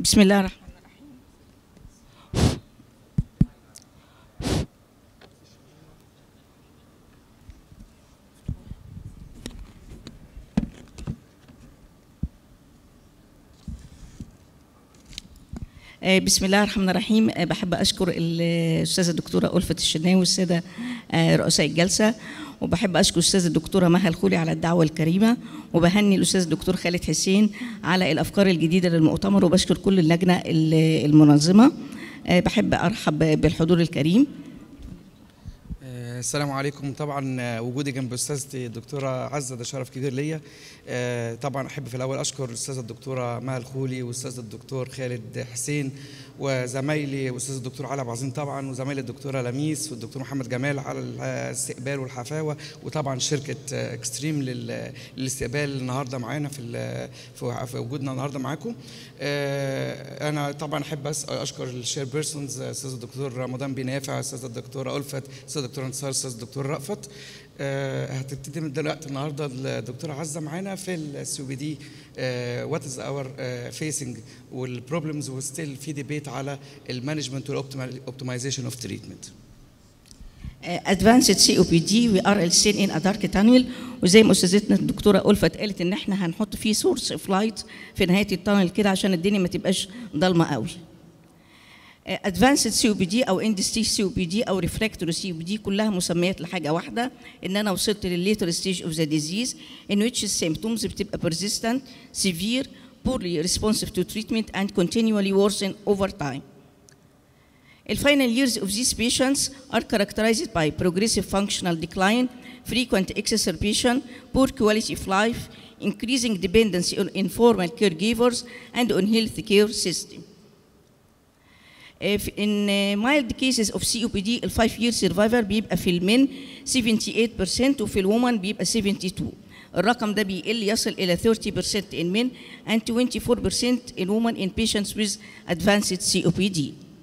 بسم الله الرحمن بسم الله الرحمن الرحيم. بحب أشكر الأستاذة الدكتورة ألفت الشناوي والسادة رؤساء الجلسة، وبحب أشكر الأستاذة الدكتورة مها الخولي على الدعوة الكريمة، وبهني الأستاذ الدكتور خالد حسين على الأفكار الجديدة للمؤتمر، وبشكر كل اللجنة المنظمة. بحب أرحب بالحضور الكريم. السلام عليكم. طبعا وجودي جنب استاذتي الدكتوره عزه ده شرف كبير ليا. طبعا احب في الاول اشكر الاستاذه الدكتوره مها الخولي والاستاذ الدكتور خالد حسين وزمايلي والاستاذ الدكتور علي عبد العظيم طبعا، وزمايلي الدكتوره لميس والدكتور محمد جمال على الاستقبال والحفاوه، وطبعا شركه اكستريم للاستقبال النهارده معانا في وجودنا النهارده معاكم. انا طبعا احب اشكر الشير بيرسونز، الاستاذ الدكتور رمضان بنافع، الاستاذه الدكتوره الفت، الاستاذ الدكتور انتصار، الاستاذ الدكتور رأفت. هتبتدي من دلوقتي النهارده الدكتوره عزه معانا في السي بي دي وات از اور فيسنج والبروبلمز، وستيل في ديبيت على المانجمنت والاوبتمايزيشن اوف تريتمنت. Advanced COPD we are still in a dark tunnel، وزي ما استاذتنا الدكتوره ألفت قالت ان احنا هنحط فيه سورس اوف لايت في نهايه التانل كده عشان الدنيا ما تبقاش ضلمه قوي. Advanced COPD او end stage COPD او refractory COPD كلها مسميات لحاجه واحده، ان انا وصلت للليتر ستيج اوف ذا ديزيز in which السيمبتومز بتبقى persistent, severe, poorly responsive to treatment and continually worsen over time. The final years of these patients are characterized by progressive functional decline, frequent exacerbation, poor quality of life, increasing dependency on informal caregivers and on health care system. In mild cases of COPD, ال 5-year survivor بيبقى في المن 78% وفي الومن بيبقى 72. الرقم ده بيقل يصل إلى 30% in men and 24% in women in patients with advanced COPD.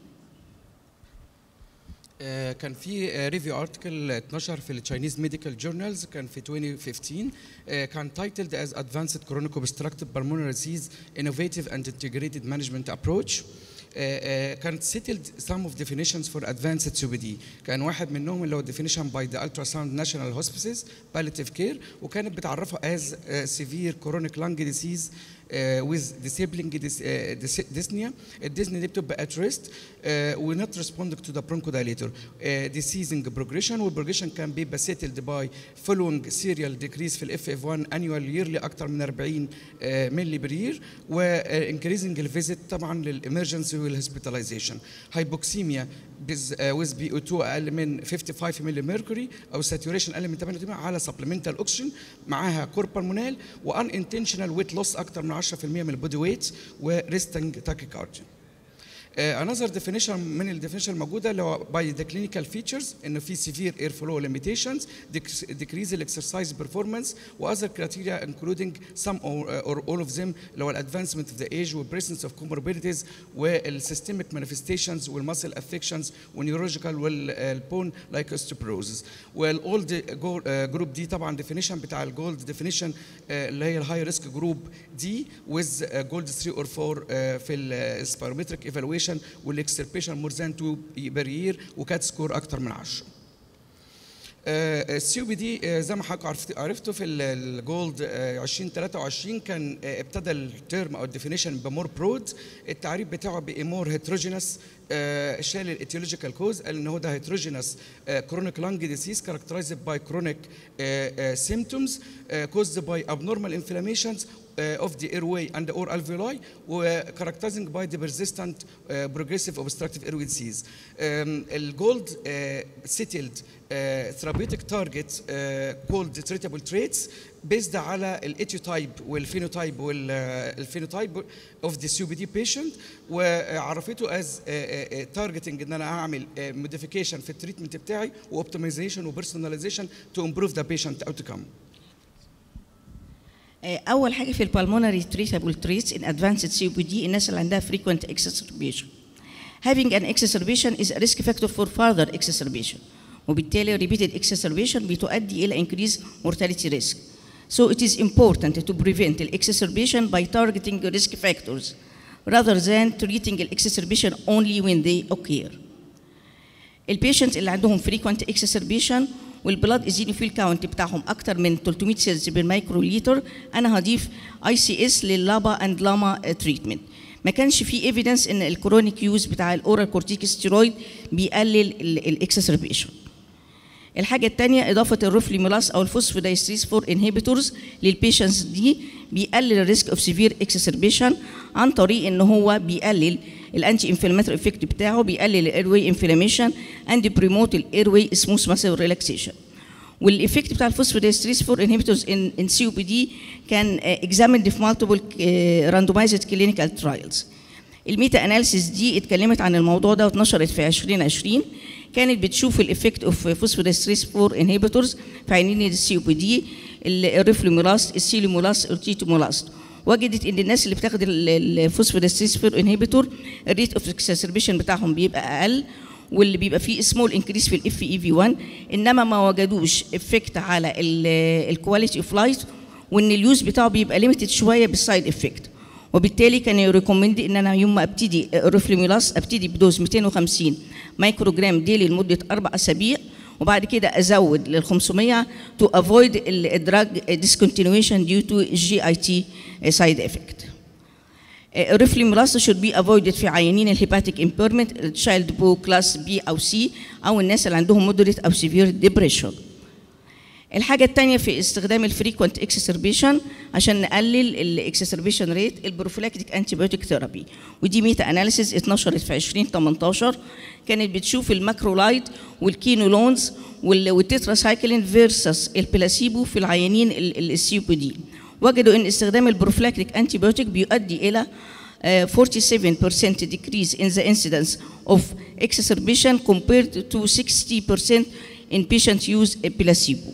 كان في ريفيو ارتكل اتنشر في التشاينيز ميديكال جورنالز كان في 2015 كان تايتلد از ادفانسد كرونيك اوبستراكتيف بالمونري ديزيز انوفيتيف اند انتجريتد مانجمنت ابروتش. كانت settled some of definitions for advanced COPD. كان واحد منهم اللي هو definition by the ultrasound national hospices palliative care، وكانت بتعرفه as severe chronic lung disease with disabling dyspnea. الديسنيا دي بتبقى at rest و not responding to the bronchodilator. Diseasing progression، والبروجريشن كان بيبقى settled by following serial decrease في ال FEV1 annual yearly أكتر من 40 ملي بر يير، و increasing الفيزيت طبعا للإمرجنسي والهوسبيتاليزيشن. هايبوكسيميا with BO2 أقل من 55 ملي ميركوري أو ساتوريشن أقل من 88 على supplemental oxygen معاها كوربالمونال، وان intentional ويت لوس أكتر من 10% من البودي ويت، وريستنج تاكيكارديا. another definition من الديفينيشن الموجوده اللي هو by the clinical features انه في severe airflow limitations, decrease exercise performance, و other criteria including some or all of them اللي هو advancement of the age و presence of comorbidities والsystemic manifestations والmuscle affections والneurological والbone like osteoporosis. والاولد جروب دي طبعا definition بتاع الجولد definition اللي هي الهاي ريسك جروب دي with جولد 3 or 4 في السبيرومتريك evaluation والاكسربيشن مور ذان 2 بير يير وكات سكور اكتر من 10. السي او بي دي زي ما حضرتك عرفتوا في الجولد 2023 كان ابتدى الترم او الديفينيشن بمور برود. التعريف بتاعه بمور هيتروجينس، شال الايتيولوجيكال كوز، قال ان هو ده هيتروجينس كرونيك لانج ديزيز characterized by chronic symptoms caused by abnormal inflammations of the airway and or alveoli characterizing by the persistent progressive obstructive airway disease. الجولد settled therapeutic target called treatable traits based على الاتيوتايب والفينوتايب والفينوتايب of the COPD patient، وعرفته as targeting ان انا اعمل modification في التريتمنت بتاعي واوبتمايزيشن وبيرسوناليزيشن to improve the patient outcome. اول حاجه في البالمونري تريتابل تريتس ان ادفانسد سي او بي دي الناس اللي عندها frequent exacerbation. Having an exacerbation is a risk factor for further exacerbation، وبالتالي repeated exacerbation بتؤدي الى increased mortality risk. So it is important to prevent the exacerbation by targeting risk factors rather than treating the exacerbation only when they occur. البيشنت اللي عندهم frequent exacerbation والبلاد ايزينوفيل كاونت بتاعهم اكتر من 300 سيلز بالمايكرو لتر، انا هضيف ICS لللابا اند لاما تريتمنت. ما كانش في ايفيدنس ان الكرونيك يوز بتاع الاورال كورتيكوستيرويد بيقلل الاكسسربيشن. الحاجه الثانيه اضافه الروفليمولاس او الفوسفودايستريز 4 انهبيتورز للبيشنتس دي بيقلل الريسك اوف سيفير اكسسربيشن عن طريق ان هو بيقلل الانتي انفلاماتوري افكت بتاعه، بيقلل الاير واي انفلاميشن اند بريموت الاير واي سموث ماسل ريلاكسيشن. والافكت بتاع الفوسفودايستريز 4 انهبيتورز ان سي او بي دي كان اكزاميند في مالتيبل راندومايزد كلينيكال ترايلز. الميتا اناليسيس دي اتكلمت عن الموضوع ده واتنشرت في 2020، كانت بتشوف الافكت اوف فوسفودايستريز 4 انهبيتورز في عينين السي او بي دي، الريفلومولاست، السيلومولاست، التيتومولاست. وجدت ان الناس اللي بتاخد الفوسفودايستريز 4 انهبيتور الريت اوف اكسسربيشن بتاعهم بيبقى اقل، واللي بيبقى فيه سمول انكريس في الاف اي في 1، انما ما وجدوش افكت على الكواليتي اوف لايف، وان اليوز بتاعه بيبقى ليميتد شويه بالسايد افكت. وبالتالي كان يريكومند ان انا يوم ما ابتدي الروفليمولاس ابتدي بدوز 250 مايكرو جرام ديلي لمده 4 اسابيع، وبعد كده ازود لل 500 to avoid الدراج discontinuation due to GIT side effect. الريفليمولاس should be avoided في عيانين الهيباتيك امبيرمنت، التشايلد بو كلاس بي او سي، او الناس اللي عندهم مودريت او سيفير ديبريشن. الحاجة الثانية في استخدام الفريكوينت اكسسربيشن عشان نقلل الاكسسربيشن ريت البروفيلاكتيك انتيبيوتيك ثيرابي، ودي ميتا اناليسيز اتنشرت في 2018 كانت بتشوف الماكرولايد والكينولونز والتتراسايكلين فيرسس البلاسيبو في العيانين السي بي دي. وجدوا ان استخدام البروفيلاكتيك انتيبيوتيك بيؤدي الى 47% decrease in the incidence of exacerbation compared to 60% in patient use placebo.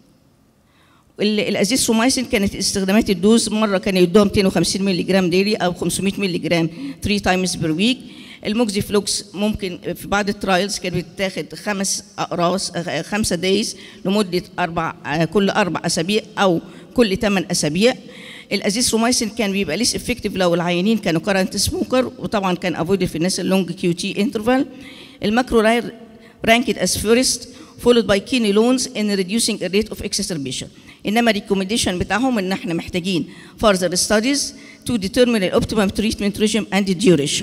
الازيثرومايسين كانت استخدامات الدوز مره كان يدوها 250 مللي جرام ديلي او 500 مللي جرام 3 تايمز بير ويك. الموكسيفلوكس ممكن في بعض الترايلز كانت بتاخد 5 اقراص 5 دايز لمده كل 4 اسابيع او كل 8 اسابيع. الازيثرومايسين كان بيبقى ليس افكتيف لو العيانين كانوا كارنت سموكر، وطبعا كان افويدد في الناس اللونج كيو تي انترفال. الماكرولايد ranked as first followed by quinolones in reducing the rate of exacerbation. انما الريكومنديشن بتاعهم ان احنا محتاجين further studies to determine the optimum treatment regime and duration.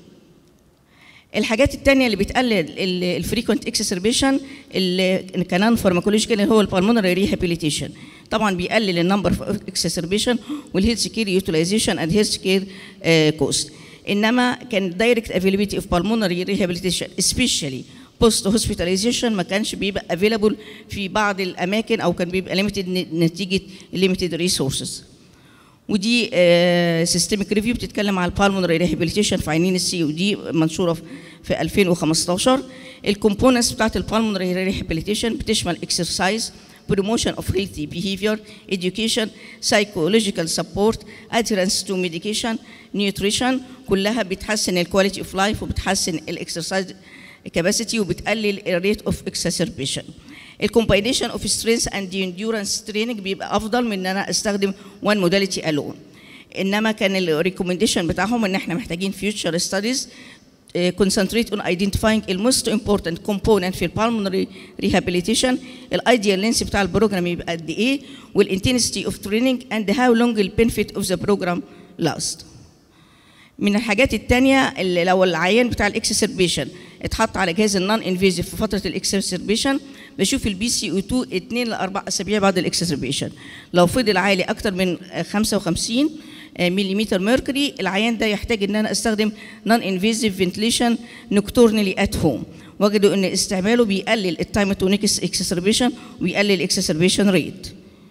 الحاجات الثانيه اللي بتقلل الفريكوينت اكسسربيشن اللي كان فارماكولوجيكال هو البالمونري ريهابيليتيشن. طبعا بيقلل النمبر اوف اكسسربيشن والهيلث كير يوتيلايزيشن اند هيلث كير كوست. انما كان دايركت افيلابيلتي اوف بالمونري ريهابيليتيشن سبيشالي بوست هوسبيتاليزيشن ما كانش بيبقى افيلابل في بعض الاماكن او كان بيبقى ليميتد نتيجه ليميتد ريسورسز. ودي سيستميك ريفيو بتتكلم على البالمونري ريهابيليتيشن في عينين السي او دي منشوره في 2015. الكومبوننتس بتاعت البالمونري ريهابيليتيشن بتشمل اكسرسايز، promotion of healthy behavior, education, psychological support, adherence to medication, nutrition، كلها بتحسن الكواليتي اوف لايف وبتحسن الاكسرسايز capacity وبتقلل الريت اوف اكسسربيشن. الكومباينيشن اوف سترينث اند انديورنس تريننج بيبقى افضل من ان انا استخدم وان موداليتي الون. انما كان الريكومنديشن بتاعهم ان احنا محتاجين future studies concentrate on identifying the most important component في البالمونري rehabilitation، الايديال لينس بتاع البروجرام يبقى قد ايه، والintensity of training and how long the benefit of the program last. من الحاجات الثانيه اللي لو العيان بتاع الاكسسربيشن اتحط على جهاز النون انفيزيف في فتره الاكسسربيشن بشوف البي سي او 2 2 ل 4 اسابيع بعد الاكسسربيشن. لو فضل عالي اكتر من 55 ملم ميركوري العيان ده يحتاج ان انا استخدم نون انفيزيف فنتليشن نوكتورنالي ات هوم. وجدوا ان استعماله بيقلل التايم تو نيكست اكسسربيشن ويقلل الاكسسربيشن ريت.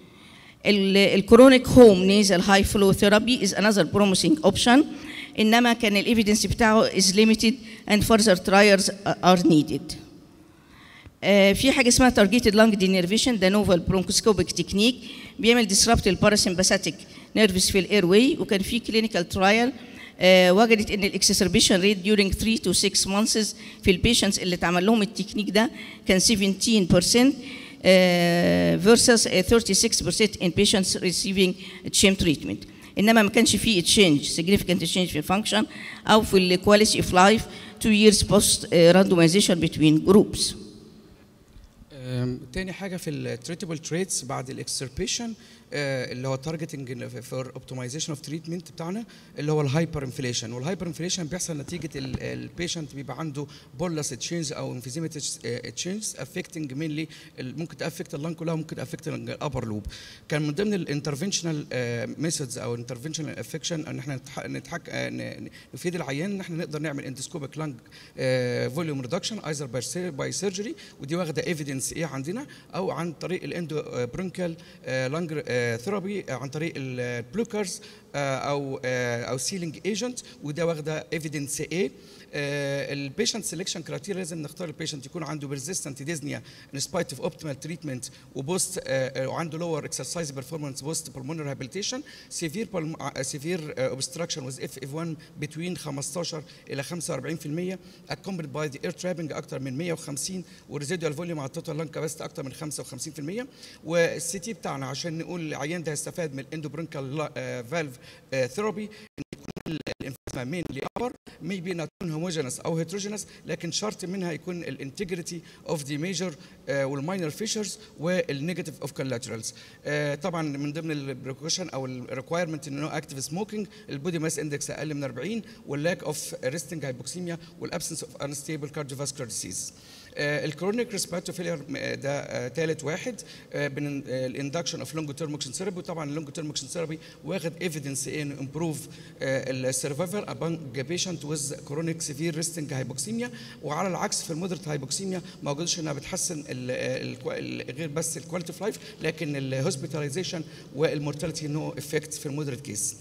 الكرونيك هوم نيزل هاي فلو ثيرابي از انذر بروميسنج اوبشن، انما كان الايفيدنس بتاعه is limited and further trials are needed. في حاجه اسمها targeted lung denervation ده نوفال برونكوسكوبيك تكنيك بيعمل disrupt الباراسمباثيك نيرفز في الاير واي، وكان في كلينيكال ترايل وجدت ان الاكسسربيشن ريت during 3 to 6 months في البيشنتس اللي اتعمل لهم التكنيك ده كان 17% versus 36% in patients receiving sham treatment. انما ما كانش فيه تشينج significant change في الفانكشن او في الكواليتي اوف لايف 2 years post randomization between groups. تاني حاجه في التريتبل تريتس بعد الاكسربيشن اللي هو تارجتنج فور اوبتمايزيشن اوف تريتمنت بتاعنا اللي هو الهايبر انفليشن. والهايبر انفليشن بيحصل نتيجه البيشنت بيبقى عنده بولس تشينج او انفيزيمتي تشينج افكتنج مينلي ممكن تافكت اللنج كلها وممكن تافكت الابر لوب. كان من ضمن الانترفنشنال ميثودز او الانترفنشنال افكشن ان احنا نفيد العيان ان احنا نقدر نعمل اندسكوبيك لنج فوليوم ريدكشن ايزر باي سيرجري، ودي واخده ايفيدنس ايه عندنا، او عن طريق الاندو برونكال لانج ثيرابي عن طريق البلوكرز او سيلينج ايجنت، وده واخده ايفيدنس ايه. البيشنت سيلكشن كرايتيريا لازم نختار البيشنت يكون عنده بيرزيستنت ديزنيا ان سبايت اوف اوبتيمال تريتمنت وبوست وعنده لور اكسرسايز بيرفورمانس بوست بالمونر هابيليتيشن سيفير اوبستراكشن ويز اف 1 بتوين 15 الى 45% اكومبلد باي ذا اير ترابنج اكثر من 150 وريزيدوال فوليوم على التوتال لانج كاباسيتي اكثر من 55%. والسي تي بتاعنا عشان نقول العيان ده هيستفاد من الاندوبرونكال فالف ثيرابي الانفلاميشن مينلي ابر ميبي نوت هوموجينس او هيتروجينس، لكن شرط منها يكون الانتجريتي اوف ذا ميجر والماينر فيشرز والنيجاتيف اوف كولاترالز. طبعا من ضمن البريكوشن او الريكوايرمنت انه اكتيف سموكينج، البودي ماس اندكس اقل من 40، واللاك اوف ريستنج هايبوكسيميا، والابسنس اوف انستيبل كارديوفاسكولار ديزيز. الكرونيك ريسبيراتوري فيلير ده ثالث واحد من الاندكشن اوف لونج تيرم اوكسجين ثيرابي. وطبعا اللونج تيرم اوكسجين ثيرابي واخد ايفيدنس ان امبروف السرفايفل امبانج بيشنت ويز كرونيك سيفير ريستنج هايبوكسيميا، وعلى العكس في المودريت هايبوكسيميا ما وجدش انها بتحسن غير بس الكواليتي اوف لايف، لكن الهوسبيتاليزيشن والمورتاليتي نو افكت في المودريت كيس.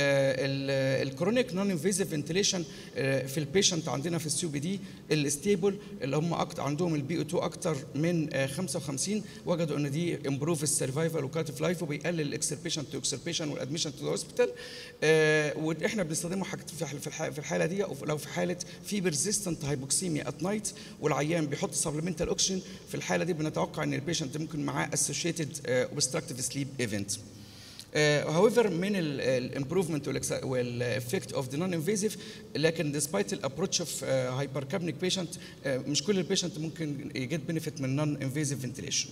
الكرونيك نون انفيزيف فنتيليشن في البيشنت عندنا في السي بي دي الستيبل اللي هم عندهم البي او 2 اكتر من 55 وجدوا ان دي امبروف السرفايفل وكاليتي اوف لايف وبيقلل الاكسربيشن تو اكسربيشن والادميشن تو هوسبيتال. واحنا بنستخدمه في الحاله دي لو في حاله في بيرزيستنت هايبوكسيميا ات نايت والعيان بيحط سبلمنتال اوكسجين، في الحاله دي بنتوقع ان البيشنت ممكن معاه اسوشيتد اوبستراكتيف سليب ايفنت. however من الامبروفمنت والافكت اوف ذا نون انفيزيف، لكن despite الابروتش اوف هايبركابنيك بيشنت مش كل البيشنت ممكن يجيت بنفيت من نون انفيزيف فنتيليشن.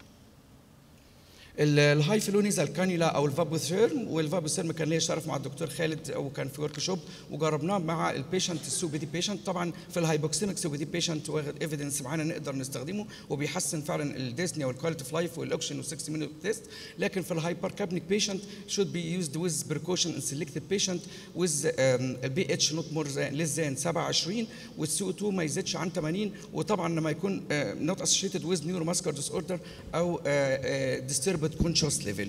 الهاي فلونيزال كانيولا او الفابوثيرم، والفابوثيرم كان ليا شرف مع الدكتور خالد وكان في ورك شوب وجربناه مع البيشنت السي بي دي بيشنت. طبعا في الهايبوكسيميك سي بي دي بيشنت واخد ايفيدنس معانا نقدر نستخدمه وبيحسن فعلا الديسنيا والكواليتي اوف لايف والاوكسجين و60 مينوت تيست. لكن في الهايبركابنيك بيشنت should be used with precaution in selected patient with البي اتش not more than less than 27 والسي او 2 ما يزيدش عن 80، وطبعا لما يكون not associated with neuromuscular disorder او disturbed conscious level.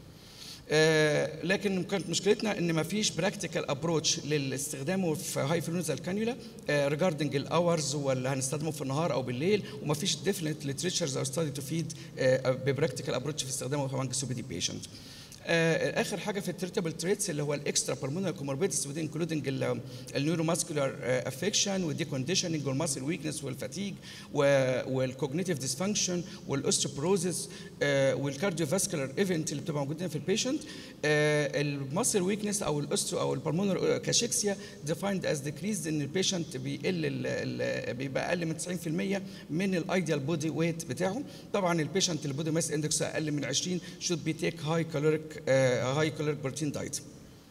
لكن كانت مشكلتنا ان ما فيش براكتيكال ابروتش للاستخدامه في هاي فلونيزال كانيولا ريجاردنج الاورز ولا هنستخدمه في النهار او بالليل، وما فيش ديفينيت ليتريتشرز او ستادي تفيد ببراكتيكال ابروتش في استخدامه في امونج سي بي دي بيشنت. اخر حاجه في التريتابل تريتس اللي هو الاكسترا بالمونري كوموربيديتيز ودي انكلودنج النيوروماسكولار افكشن والدي كونديشننج والماسل ويكنس والفاتيج والكوجنيتيف ديسفانكشن والاوستيوبروزيس والكارديوفاسكولار ايفنت اللي بتبقى موجودين في البيشنت. الماسل ويكنس او الاوستيو او البالمونر كاشيكسيا ديفايند از ديكريز ان البيشنت بيبقى اقل من 90% من الايديال بودي ويت بتاعه. طبعا البيشنت البودي ماس اندكس اقل من 20 should be take high caloric protein diet.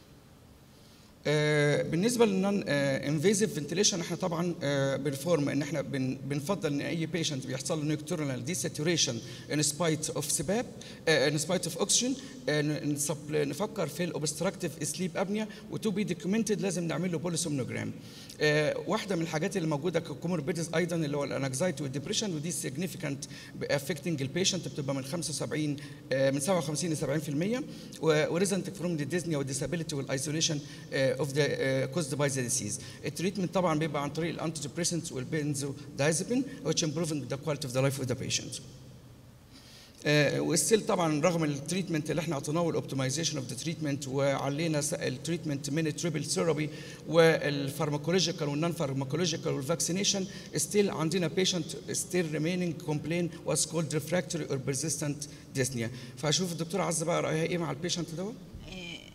بالنسبه للنون انفيزيف فنتيليشن احنا طبعا بنفورم ان احنا بنفضل ان اي بيشنت بيحصل له نيكتورنال دي ساتوريشن ان سبايت اوف سباب ان سبايت اوف اوكسجين نفكر في الاوبستراكتيف سليب ابنيا وتو بي دوكيومنتد لازم نعمل له بوليسومنوجرام. واحده من الحاجات اللي موجوده ككوموربيديز ايضا اللي هو الانكزايتي والديبريشن ودي سيجنيفيكانت افكتنج البيشنت بتبقى من 57 ل 70% وريزنت فروم ذا ديزنيا والديسابيلتي والايزوليشن of the caused by the disease. التريتمنت طبعا بيبقى عن طريق الانتيديبريسنتس والبنزودايزابين which improving the quality of the life of the patient. والستيل طبعا رغم التريتمنت اللي احنا اعطيناه والاوبتمايزيشن اوف ذا تريتمنت وعلينا التريتمنت من التريبل ثيرابي والفارماكولوجيكال والنون فارماكولوجيكال والفاكسينيشن ستيل عندنا بيشنت ستيل ريمينينج كومبلين واز كولد ريفراكتوري اور بيرزيستنت ديسنيا. فاشوف الدكتوره عزه بقى رايها ايه مع البيشنت دوت.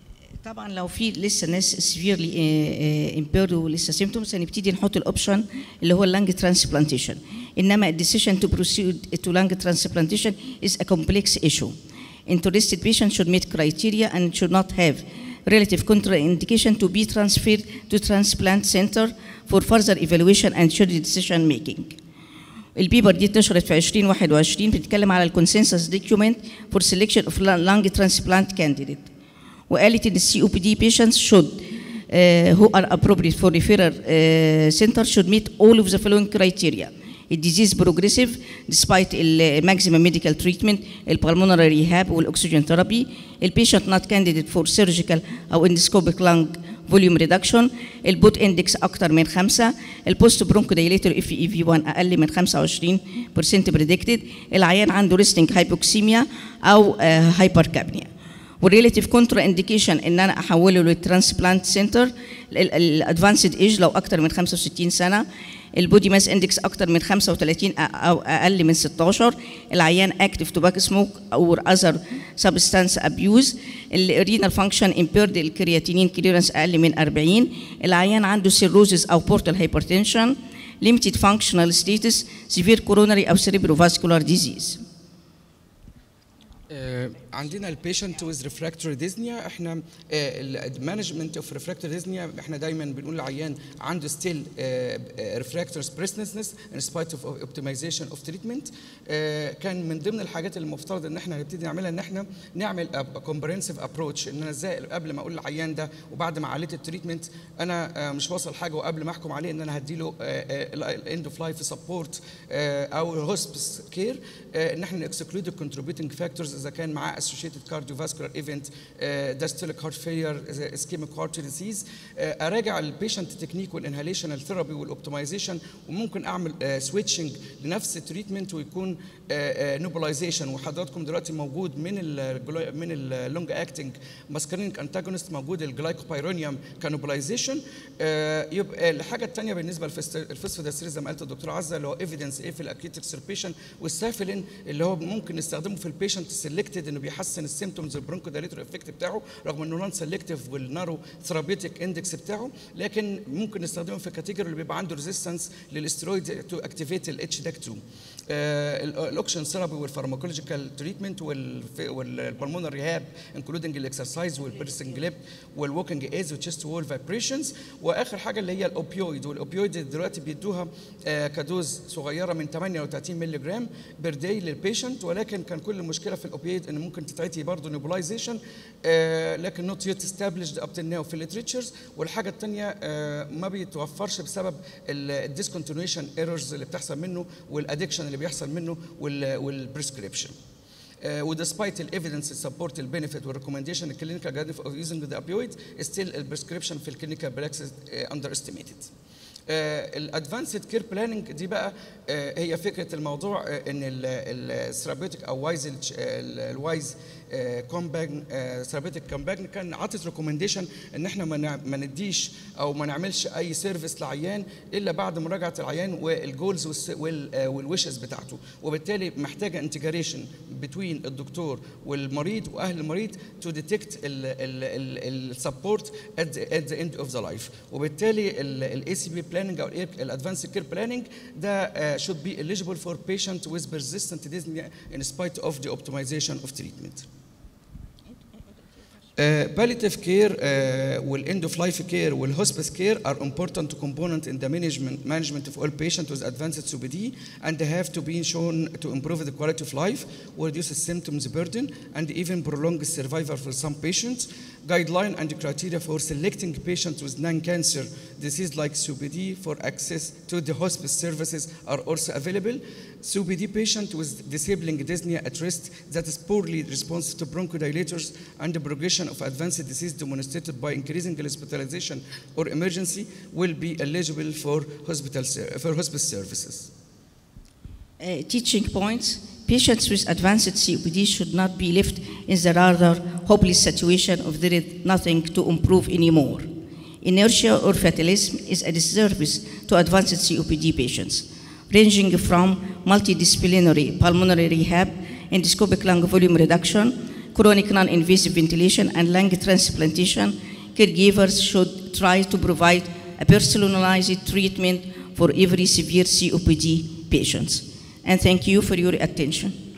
طبعا لو في لسه ناس severely impaired ولسه symptoms هنبتدي نحط الاوبشن اللي هو اللانج ترانسبلانتيشن. انما الديسيشن to proceed to lung transplantation is a complex issue. Interested patients should meet criteria and should not have relative contraindication to be transferred to transplant center for further evaluation and shared decision making. البيبر دي اتنشرت في 2021 بتتكلم على الكونسنسس دوكيومنت فور سelection of lung transplant candidate. وقالت ان السي او بي دي patients should who are appropriate for referral center should meet all of the following criteria. الديزيز progressive despite maximum medical treatment, البلمونري ريهاب والاكسجين ثيرابي، البيشنت not candidate for surgical او endoscopic lung volume reduction، البوت اندكس اكتر من 5، البوست برونكو دايليتور اف اي في 1 اقل من 25% بريدكتد، العيان عنده ريستنج هايبوكسيميا او هايبر كابنيا. والريليتيف كونترا انديكيشن ان انا احوله للترانسبلانت سنتر، الادفانسد ايج لو اكتر من 65 سنه، البودي ماس اندكس اكتر من 35 او اقل من 16، العيان اكتف توباك سموك او اذر سبستانس ابيوز، الرينال فانكشن امبيرد، الكرياتينين كليرنس اقل من 40، العيان عنده سيروزس او بورتال هايبرتنشن، limited functional status، severe coronary او cerebrovascular disease. عندنا البيشنت ويز ريفراكتوري ديزنيا، احنا المانجمنت اوف ريفراكتوري ديزنيا احنا دايما بنقول للعيان عنده ستيل ريفراكتوري بريسنسنس ان سبايت اوف اوبتمايزيشن اوف تريتمنت. كان من ضمن الحاجات اللي المفترض ان احنا هنبتدي نعملها ان احنا نعمل كومبرينسيف ابروتش، ان انا ازاي قبل ما اقول للعيان ده وبعد ما عليت التريتمنت انا مش واصل حاجه، وقبل ما احكم عليه ان انا هديله الاند اوف لايف سبورت او الهوسبيس كير، ان احنا اكسكلود الكونتريبيوتنج فاكتورز اذا كان معاه associated cardiovascular event, diastolic heart failure, ischemic heart disease. اراجع البيشنت تكنيك والانهاليشنال ثيرابي والاوبتمايزيشن، وممكن اعمل سويتشنج لنفس التريتمنت ويكون نوبلايزيشن. وحضراتكم دلوقتي موجود من اللونج اكتنج ماسكارينيك انتاجونست موجود الجلايكوبيرونيوم كنوبلايزيشن. يبقى الحاجه الثانيه بالنسبه للفوسفوديستريز زي ما قالت الدكتوره عزه اللي هو ايفيدنس ايه في الاكيوت اكسربيشن، والسافلين اللي هو ممكن نستخدمه في البيشنت سيلكتد انه بيحسن السيمتومز البرونكو دايليتور افكت بتاعه رغم انه نون سيلكتيف والنارو ثيرابيوتيك اندكس بتاعه، لكن ممكن نستخدمه في الكاتيجوري اللي بيبقى عنده ريزيستنس للاسترويد تو اكتيفيت الاتش داك 2. الاوكسجين ثيرابي والفارماكولوجيكال تريتمنت والبلمونري ريهاب انكلودنج الاكسرسايز والبيرسنج ليب والووكينج ايز والتشست وول فايبريشنز. واخر حاجه اللي هي الاوبيويد، والاوبيويد دلوقتي بيدوها كدوز صغيره من 38 مللي جرام بير داي للبيشنت، ولكن كان كل المشكله في الاوبيويد ان ممكن تتعطي برضه نيبولايزيشن، لكن نوت يت استابليشد اب تو ناو في الليتريتشرز. والحاجه الثانيه ما بيتوفرش بسبب الديسكونتينيوشن ايرورز اللي بتحصل منه والادكشن اللي بيحصل منه والبريسكريبشن. وديسبايت الايفيدنس سبورت البينفيت والريكومنديشن الكلينيكال جايد اوف يوزنج ذا اوبيويد ستيل البريسكريبشن في الكلينيكال براكسس اندر استيميتد. الادفانسد كير بلاننج دي بقى هي فكره الموضوع ان الثيرابيوتيك او الوايز كومباجن ثيرابيوتيك كومباجن كان عاطت ريكومنديشن ان احنا ما نديش او ما نعملش اي سيرفيس لعيان الا بعد مراجعه العيان والجولز والويشز بتاعته، وبالتالي محتاجه انتجريشن بين الدكتور والمريض واهل المريض تو ديتكت السبورت ات ذا اند اوف ذا لايف. وبالتالي الاي سي بي بلاننج او الادفانسد كير بلاننج ده should be eligible for patient with persistent dyspnea in spite of the optimization of treatment. Palliative care والend of life care والhospice care are important component in the management of all patients with advanced COPD and have to be shown to improve the quality of life, reduce the symptoms burden, and even prolong survival for some patients. Guideline and criteria for selecting patients with non-cancer disease like COPD for access to the hospice services are also available. COPD patient with disabling dyspnea at rest that is poorly responsive to bronchodilators and the progression of advanced disease demonstrated by increasing hospitalization or emergency will be eligible for hospice services. Teaching points. Patients with advanced COPD should not be left in the rather hopeless situation of there is nothing to improve anymore. Inertia or fatalism is a disservice to advanced COPD patients, ranging from multidisciplinary pulmonary rehab, endoscopic lung volume reduction, chronic non-invasive ventilation, and lung transplantation, caregivers should try to provide a personalized treatment for every severe COPD patients. And thank you for your attention.